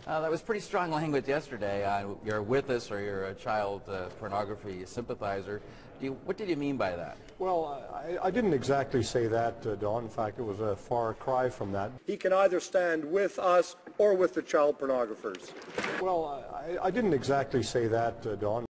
That was pretty strong language yesterday. You're with us, or you're a child pornography sympathizer. What did you mean by that? Well, I didn't exactly say that, Don. In fact, it was a far cry from that. He can either stand with us or with the child pornographers. Well, I didn't exactly say that, Don.